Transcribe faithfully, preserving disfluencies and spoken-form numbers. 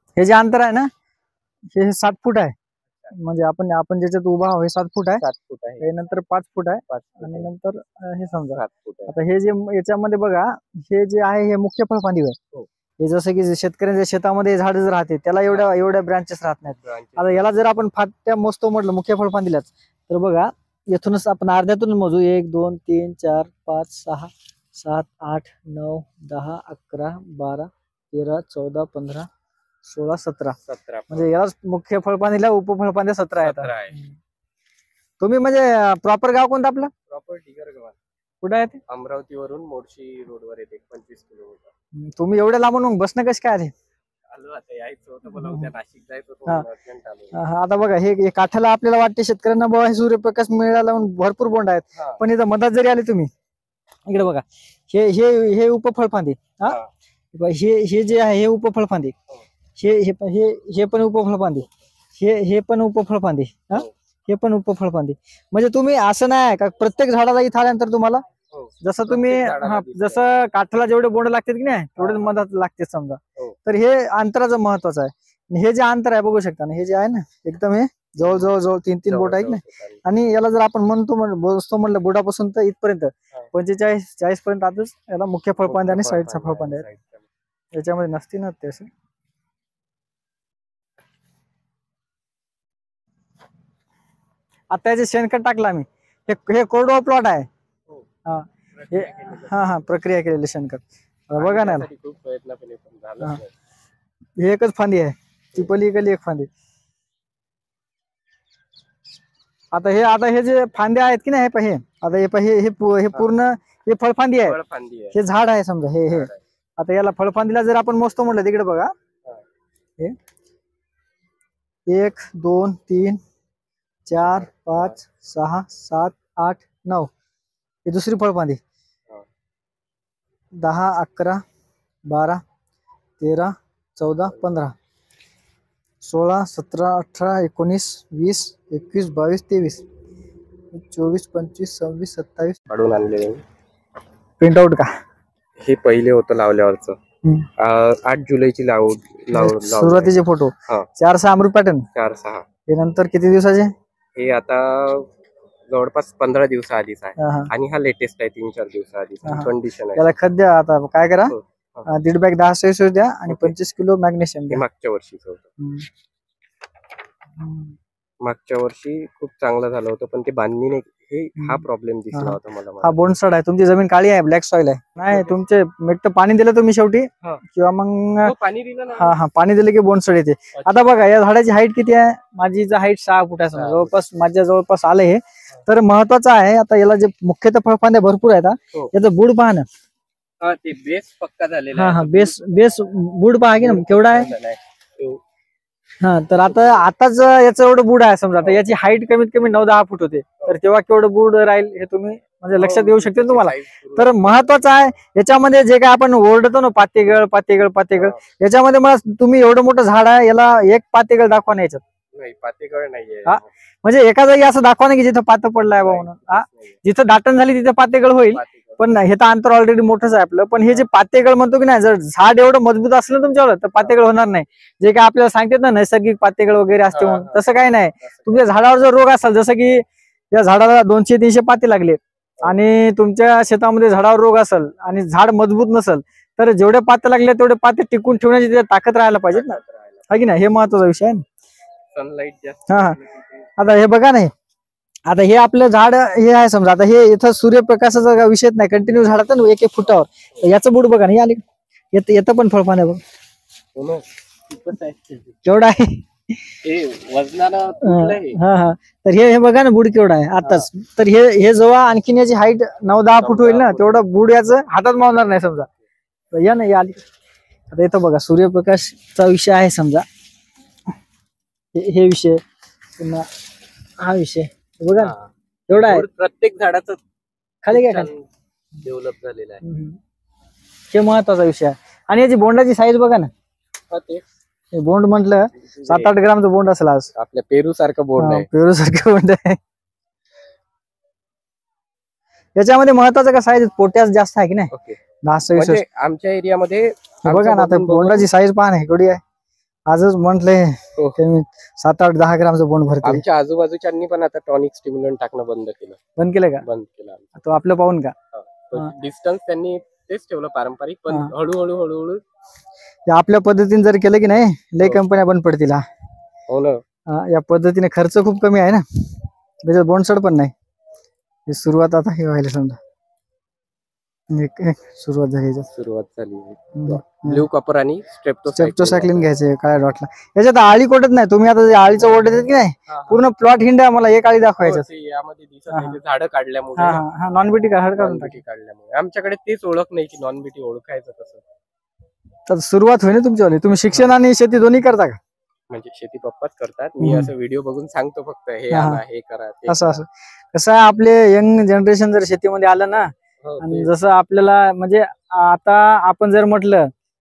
हे जे अंतर आहे ना हे सात फूट आहे, म्हणजे आपण आपण ज्याच्यात उभा आहोत हे सात फूट आहे, सात फूट आहे, हे नंतर पाच फूट आहे पाच फूट आणि आहे, नंतर अं, हे समजा सात फूट आहे. आता हे जे याच्यामध्ये बघा हे जे आहे हे मुख्य फळफांदी आहे. हो. हे जसं की शेतकऱ्यांच्या शेतामध्ये झाड जर राहते त्याला एवढ्या एवढ्या ब्रांचेस राहत नाहीत. आता याला जर आपण फाट्या मोजतो म्हटलं मुख्य फळफांदीलाच तर बघा येथूनच आपण अर्ध्यातून मोजू. एक दोन तीन चार पाच सहा सात आठ नऊ दहा अकरा बारा तेरा चौदा पंधरा सोळा सतरा सतरा म्हणजे यालाच मुख्य फळफांदीला उपफळफांद्या सतरा आहेत. सतरा आहे. तुम्ही म्हणजे प्रॉपर गाव कोणतं आपलं? प्रॉपर ढिगरगाव. कुठे आहे ते? अमरावतीवरून मोर्शी रोडवर येते पंचवीस किलोमीटर. तुम्ही एवढ्या लांबून मग बसणं कशी काय आले? आलो आता यायचं होतं मला उद्या नाशिक जायचं होतं. हा, आता बघा हे हे काठाला आपल्याला वाटते शेतकऱ्यांना बाबा हे सूर्यप्रकाश मिळाला म्हणून भरपूर बोंड आहेत, पण इथं मधात जरी आले तुम्ही इकडे बघा हे हे हे उपफळफांदी हा हे हे जे आहे हे उपफळफांदी हे हे हे हे पण उपफळफांदी हे हे पण उपफळफांदी हा हे पण उपफळफांदी. म्हणजे तुम्ही असं नाही का प्रत्येक झाडाला इथं आल्यानंतर तुम्हाला जसं तुम्ही हा जसं काठाला जेवढे बोंड लागतात की नाही तेवढे मधात लागते समजा, तर हे अंतराचं महत्वाचं आहे. हे जे अंतर आहे बघू शकता ना हे जे आहे ना एकदम हे जवळ जवळ जवळ तीन तीन बोट आहेत ना, आणि याला जर आपण म्हणतो बसतो म्हणलं बोटापासून तर इथपर्यंत पंचेचाळीस चाळीस पर्यंत आताच याला मुख्य फळफांदी आणि साईडचा फळफांदी आहेत. याच्यामध्ये नसते ना ते असे. आता याचे शेणखत टाकलं आम्ही, हे हे कोरडवा प्लॉट आहे. हा हे हा हा प्रक्रिया केलेली शेणखत बघा ना खूप प्रयत्न केले पण झालं नाही. हे एकच फांदी आहे ती पलीकडली एक फांदी. आता हे आता हे जे फांद्या आहेत की नाही हे हे आता हे हे हे पूर्ण हे फळफांदी आहे, हे झाड आहे समजा हे हे आता याला फळफांदीला जर आपण मोजतो म्हटलं तिकडे बघा हे एक दोन तीन चार पाच सहा सात आठ नऊ ही दुसरी फळफांदी, दहा अकरा बारा तेरा चौदा पंधरा सोळा सतरा अठरा एकोणीस वीस एकवीस बावीस तेवीस चोवीस पंचवीस सव्वीस सत्तावीस काढून आणले. प्रिंट आउट का? हे पहिले होतं लावल्यावरच आठ जुलैची लावून सुरुवातीचे फोटो चार सहा अमृत पॅटर्न चार सहा हे नंतर किती दिवसाचे? हे आता जवळपास पंधरा दिवसा आधीच आहे आणि हा लेटेस्ट आहे तीन चार दिवसा आधीच कंडिशन आहे. त्याला खत द्या आता काय करा दीड बॅग दहा सव्वीस द्या आणि पंचवीस किलो मॅग्नेशियम द्या. मागच्या वर्षीच होतं, मागच्या वर्षी खूप चांगलं झालं होतं पण ते बांधणीने हे हा प्रॉब्लेम दिसला होता मला. हा बोंडसड आहे, तुमची जमीन काळी आहे ब्लॅक सॉइल आहे. नाही तुमचे मिठ पाणी दिलं तुम्ही शेवटी किंवा मग पाणी दिलं ना हा हा पाणी दिलं की बोंडसड येते. आता बघा या झाडाची हाईट किती आहे? माझी हाईट सहा फूट आहे जवळपास माझ्या जवळपास आले हे. तर महत्वाचं आहे आता याला जे मुख्यतः फळफांद्या भरपूर आहेत याचं बुड पहा ना. हा ते बेस पक्का झालेला हा हा बेस बेस बुड पहा की ना केवढा आहे. हा तर आता आताच याचं एवढं बुड आहे समजा तर याची हाईट कमीत कमी नऊ दहा फूट होते, तर तेव्हा केवढं बुड राहील हे तुम्ही म्हणजे लक्षात येऊ शकते तुम्हाला. तर महत्वाचं आहे याच्यामध्ये जे काय आपण ओरडतो ना पातेगळ पातेगळ पातेगळ याच्यामध्ये मला तुम्ही एवढं मोठं झाड आहे याला एक पातेगळ दाखवा ना याच्यात. नाही पातेगळ नाहीये हा म्हणजे एका जागी असं दाखवा ना की जिथं पात पडलाय बा म्हणून. हा जिथं दाटण झाली तिथं पातेगळ होईल, पण हे तर अंतर ऑलरेडी मोठंच आहे आपलं. पण हे जे पातेगळ म्हणतो की नाही जर झाड एवढं मजबूत असलं तुमच्यावर तर पातेगळ होणार नाही. जे काय आपल्याला सांगतात ना नैसर्गिक पातेगळ वगैरे असते म्हणून तसं काही नाही. तुमच्या झाडावर जर रोग असेल जसं की या झाडाला दोनशे तीनशे पाते लागले आणि तुमच्या शेतामध्ये झाडावर रोग असेल आणि झाड मजबूत नसेल तर जेवढे पाते लागले तेवढे पाते टिकून ठेवण्याची ताकद राहायला पाहिजेत ना, है की नाही? हे महत्वाचा विषय आहे. सनलाइट हा आता हे बघा नाही आता हे आपलं झाड हे आहे समजा आता हे इथं सूर्यप्रकाशाचा विषय नाही कंटिन्यू झाड ना एक एक फुटावर याचं बुड बघा ना येत येतं पण फळफांद्या बघ केवढा आहे हा हा तर हे बघा ना बुड केवढा आहे आताच. तर हे हे जेव्हा आणखीन याची हाईट नऊ दहा फूट होईल ना तेवढं बुड याचं हातात मावणार नाही समजा. या ना या आली आता इथं बघा सूर्यप्रकाशचा विषय आहे समजा हे विषय पुन्हा हा विषय बघा एवढा आहे प्रत्येक झाडाचं खाली काय खाली डेव्हलप झालेलं आहे. हे महत्वाचा विषय आहे. आणि याची बोंडाची साईज बघा ना, बोंड म्हटलं सात आठ ग्रामचं बोंड असेल आज. आपल्या पेरू सारखं बोंड आहे, पेरू सारखं बोंड आहे. याच्यामध्ये महत्वाचं का साईज पोटॅश जास्त आहे की नाही दहा सव्वीस आमच्या एरियामध्ये बघा ना. आता बोंडाची साईज पहा ना केवढी आहे. आजच म्हंटले हो. कमी सात आठ दहा ग्रामचं बोंड भरते. आमच्या आजूबाजूच्यांनी पण आता टॉनिक स्टिम्युलंट टाकणं बंद केलं. बंद केलं का? बंद केलं आमचं. तो आपलं पाहून का? हा. डिस्टन्स त्यांनी तेच ठेवलं पारंपरिक, पण हा. हळूहळू हळूहळू या आपल्या पद्धतीने जर केलं की नाही लय हो. कंपन्या बंद पडतील. हा. हो ना. हा, या पद्धतीने खर्च खूप कमी आहे ना, त्याच्यात बोंडसड पण नाही. ही सुरुवात आता हे व्हायला समजा एक- एक सुरुवात झाली याच्यात. सुरुवात झाली. हम्म. ब्ल्यू कॉपर आणि स्ट्रेप्टोसायक्लिन घ्यायचे काळ्या डॉटला. याच्यात आळी कोटत नाही. तुम्ही आता जे आळीचं ओढ देतात की नाही, पूर्ण प्लॉट हिंडा मला एक आळी दाखवायचं. यामध्ये दिसत नाही, ते झाडं काढल्यामुळे. हा हा नॉन बीटी काढ काढून टाक. non-B T काढल्यामुळे आमच्याकडे तेच ओळख नाही की नॉन बीटी ओळखायचं कसं. तर सुरुवात होईल तुमच्यावाली. तुम्ही शिक्षण आणि शेती दोन्ही करता का? म्हणजे शेती पप्पाच करतात, मी हम्म. असं व्हिडिओ बघून सांगतो फक्त, हे हा, हा. आणा, हे करा, ते असं करा. असं कसं आहे, आपले यंग जनरेशन जर शेतीमध्ये आलं ना, हो, आणि ते- जसं आपल्याला म्हणजे आता आपण जर म्हटलं